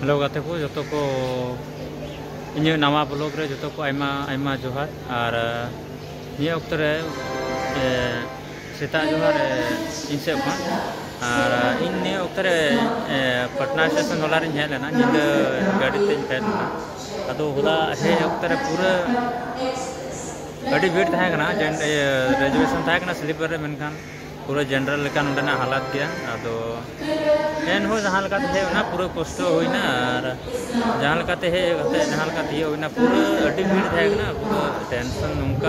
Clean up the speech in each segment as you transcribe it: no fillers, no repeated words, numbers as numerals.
hello गाते को जो को इन नवा ब्लॉग रे जो को आयमा आयमा जोहार और निये वक्त रे सेता जोहार इन से और इन निये वक्त रे पटना स्टेशन होला रे हेल लेना निंद गाड़ी ते हेल लेना अदो होला हे वक्त रे पूरा गाड़ी भीड़ था कना रिजर्वेशन था कना स्लीपर रे मेनखान पूरा जनरल लेका नोडना हालत गया अदो एन हो जहां लकाते हे ना पूरा कष्ट होइना और जहां लकाते हे जहां लकाते हे होइना पूरा अड्डी भीड़ था कना पूरा टेंशन उनका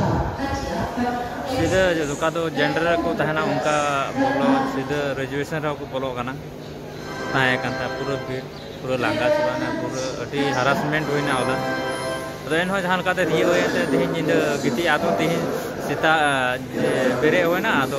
सीधा जो का तो जनरल को तहना उनका बोलो सीधा रिजर्वेशन रे को बोलो कना ताए कांता पूरा भीड़ पूरा लांगा चबाना पूरा अड्डी हरासमेंट होइना ओदा अदो एन हो जहां लकाते दिए होयते दिहिन जिंद गिति आदो दिहिन सीता बेरे होना तो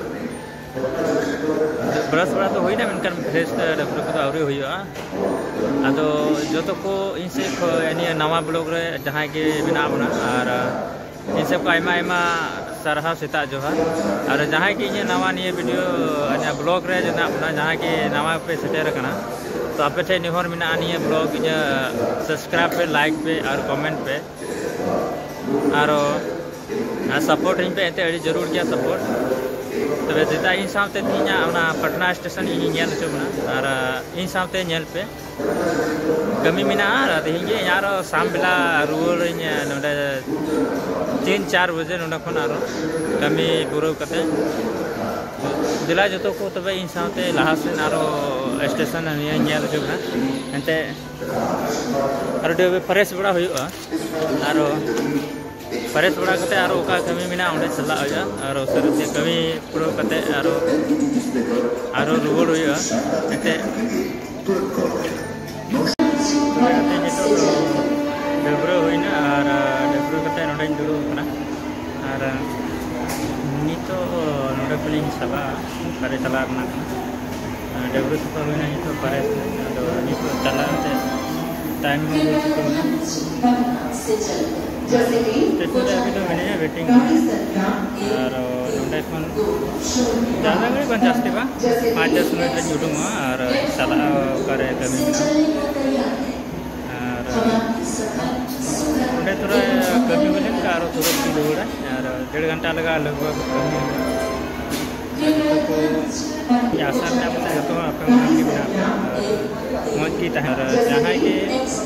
ब्रश बड़ा तो होना मेनकान फ्रेश डब्ल्यू को आवरी हुआ अदो जो तो को इनसे नवा ब्लॉग रे जहां के बना बना और इनसे को आयमा आयमा सारहा सीता जोहार और जहां की इन नवा निये वीडियो ब्लॉग रे जना बना जहां के नवा पे सेटेर कना तो आपे ठे निहर मिना निये ब्लॉग इन सब्सक्राइब पे लाइक पे और कमेंट पे और सपोर्ट इन पे एते जरूर किया सपोर्ट तबे सीता इन साथे तीना पटना स्टेशन इन नेल चुना और इन साथे नेल पे कमी मिना हिंगे यार शाम बेला रुअर नोडे 3-4 बजे नोडे खन आरो कमी पूरा कते दिला जो को तबे इन साथे लाहासेन आरो स्टेशन नेल चुना एते और डेबे फ्रेश बड़ा हुआ और फ्रेश बड़ा करते और ओका कमी मिना ओंडे चला होया और उसर से कमी पूरा करते और रुगड़ होया एते डेब्रो होइना और डेब्रो करते नोडे दुरु कना और नितो नोडे पुलिंग सभा करे चला ना डेब्रो सभा होइना नितो फ्रेश और नितो चला ते टाइम हो स्टेशन अभी तो मैंने वेटिंग और नोडे खन ज़्यादा घड़ी बन जास्ती बा 5-10 मिनट रे जुडूंगा और चला करे कमी और नोडे थोड़ा कमी बोलेन का और थोड़ा की लोड़ा और 1.5 घंटा लगा लगभग कमी को आशा में आप तो आपका कमी बना मौज की तहर जहां के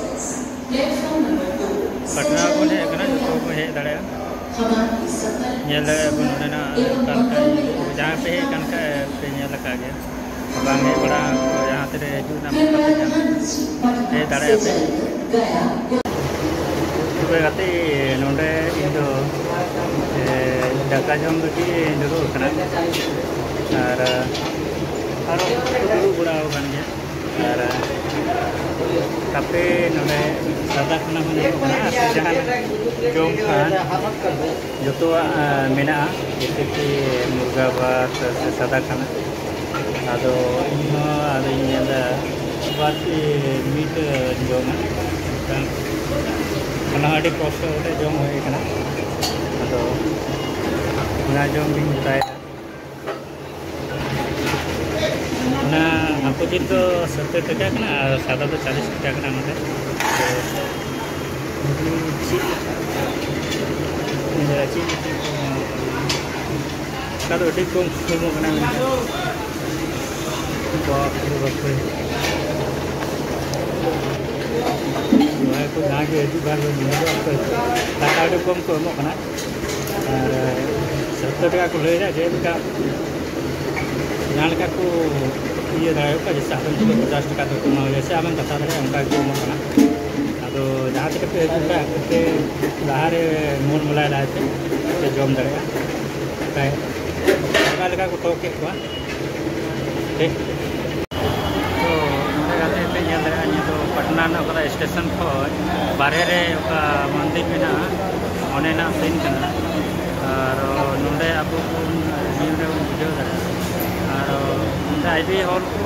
पटना को है कना जो को है दड़े नेल बनना कालका जहां पे है कालका पे नेल लगा गया बांगे बड़ा यहां तेरे जुना है दड़े पे तो गते नोडे इदो दाका जम की जरूर कना और बड़ा बन गया और कापे नोडे सादा खाना जहाँ जम खान जो मेना जैसे कि मुर्गा भात से सादा खाना अदो बात मीट जमा अड़ी कष्ट जम होना अदो जम भी बताए अपोजिट तो 70 टका और सादा तो 40 टका नोडे कम सुमोना को जहाँ के हजू बार टाका कम को एमोना और 70 टका को लैया जेका जहाँ को ये दाड़ा जैसे आप 50 टका तो कमा जैसे आप कथा दाड़ा उनका एमोना अदो जहाँ तक पे हजूँ लहार मोल मोलाय लाते जम दाड़ा का को टोके को ठीक तो गाते नेल दाड़ा तो पटना स्टेशन को बारे रे मंदिर में ओनेना सीन कना और नोडे अब न्यू रे बुझाव दाड़ा और आईबी हॉल को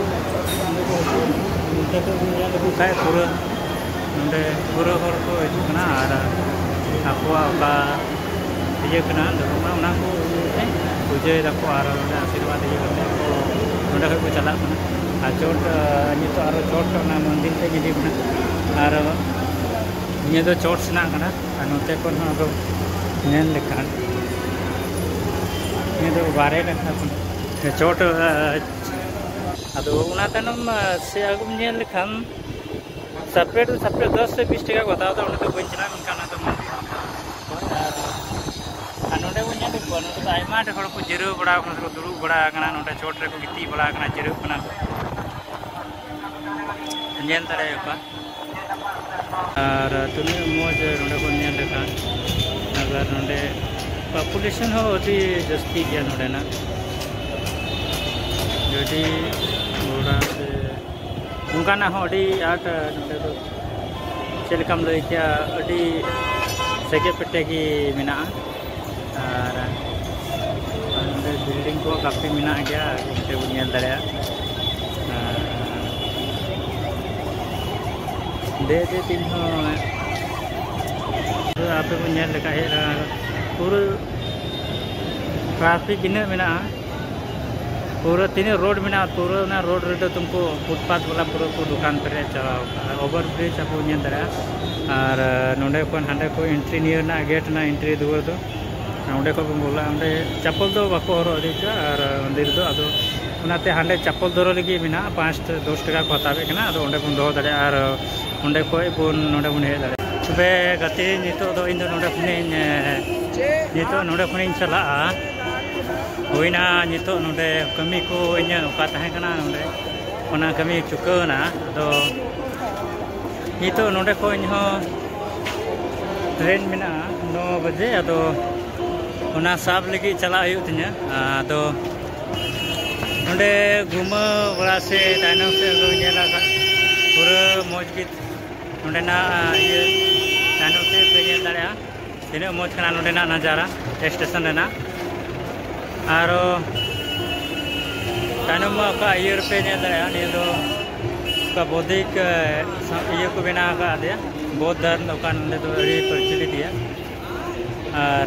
को खाए पूरा नोडे पूरा हॉल को हजना और आपवा का ये कना धर्म को पूजा को और आशीर्वाद ये करते को चला चोट नित और चोट मंदिर पे इदी और निये दो चोट सेना नोते को लेखान निये बारे चोट अदम से अगुम लेखान सपरेट 10 से 20 टका को हताव तो बी चला नोडे को आयमा हर को जिराव बड़ा दुड़ूब बड़ा नोडे चोट रे को गिती बड़ा जिराव नेल दाड़े और तुनी मौज नोडे को नेल लेखा अगर नोडे पॉपुलेशन हो अति जस्ती गया नोडे ना जदि घोड़ा से उनकाना हो अति आट नोडे तो चलकाम लई क्या अति सेगे पेटे की मिना और बिल्डिंग को काफ़ी मिना गया इनते बुनियाद दरिया दे तीन आप बुनियाद लेका है पूरा ट्रैफिक इन्हें मिना पूरा तीन रोड मिना पूरा ना रोड रे तुमको फुटपाथ वाला पूरा को दुकान पर चलाओ ओवर ब्रिज आप बुनियाद दरिया और नोडे को हांडे को एंट्री नियर ना गेट ना एंट्री दुआर दो अंडे को बोला अंडे चप्पल दो बाको हरो अदीचा और मंदिर दो अदो उनाते हांडे चप्पल दरो लगी मिना 5-10 टका को हतावे कना अदो अंडे बन दो दाड़े और अंडे कोई बन नोडे बन हे दाड़े तबे गति नितो दो इन दो नोडे खने नितो नोडे खने चला होइना नितो नोडे कमी को इन ओका ताहे कना नोडे ओना कमी चुकावना अदो नितो नोडे को इन हो ट्रेन मिना 9 बजे अदो उना साब लगी चला तिना तो नोडे घुमा बड़ा से तायनम से पूरा मौज की नोडेना ये तायनम से पे दाड़ा तीन मौज कना नोडेना नजारा स्टेशन रेना और तायनम का ये पे दाड़ा निये दो का बौद्धिक ये को बना का दिया बौद्ध धर्म नोडे दो प्रचलित है और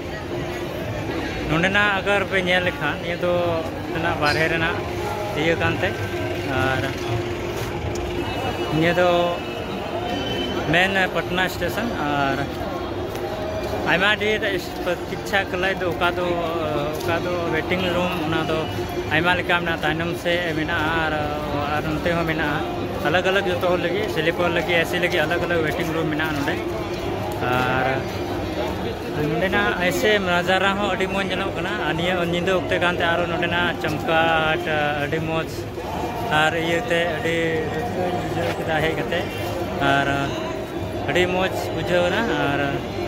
नोडेना अगर पे नेल लेखान ये तो बारहे रेना ये कानते और ये तो मेन पटना स्टेशन और आयमा ढेर प्रतीक्षा कलाई दो वेटिंग रूम उना दो आयमा लेका मेना तायनम से मेना और नोते हो मेना अलग अलग जो लगी स्लीपर लगी एसी लगी अलग अलग वेटिंग रूम मेना नोडे और नोडेना ऐसे नजारा हो अड़ी मौज जनोकना निये निंदे उक्ते कानते आरो नोडेना चमकाट अड़ी मौज और इयते अड़ी बुझाव केदा हे कते और अड़ी मौज बुझावना और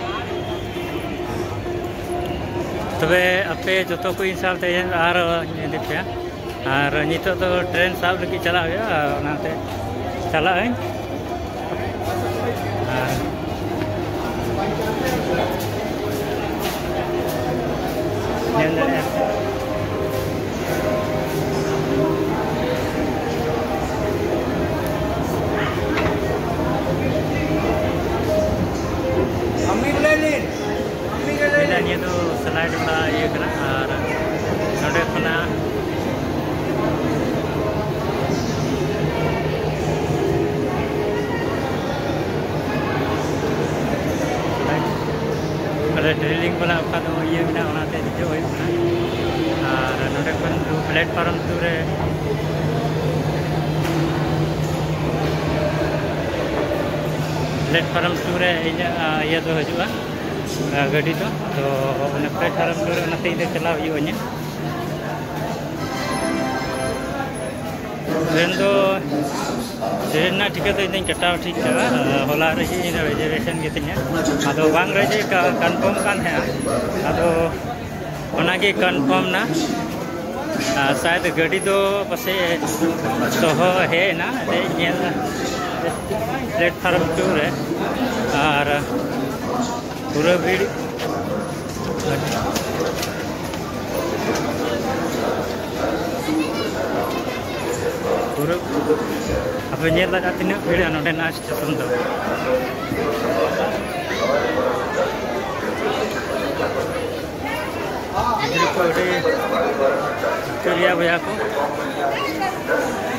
तबे अपे जतो को इंसाल ते और दिपया और नितो तो ट्रेन साब लगी चला हुआ ओनाते चला है ये तो स्लाइड वाला ये कना और नोडे खना ड्रिलिंग वाला तो ये बिना बनाते जो और नोडे खन प्लेटफॉर्म दूरे प्लेटफॉर्म टूरे ये तो हजुआ गाड़ी तो प्लेटफॉर्म टूरे चला ट्रेन तो ट्रेन ना टिकट तो इन कटाव ठीक होला रही रिजर्वेशन गितिया अदो बांग रही कन्फर्म कान है अदो ओनागे कन्फर्म ना शायद गाड़ी तो पासे सह है ना प्लेटफॉर्म टूर है और पूरा भीड़ पूरा अब नेल लगा तीन भीड़ नोडेना स्टेशन दो गिद्रा को भिक्टोरिया भैया को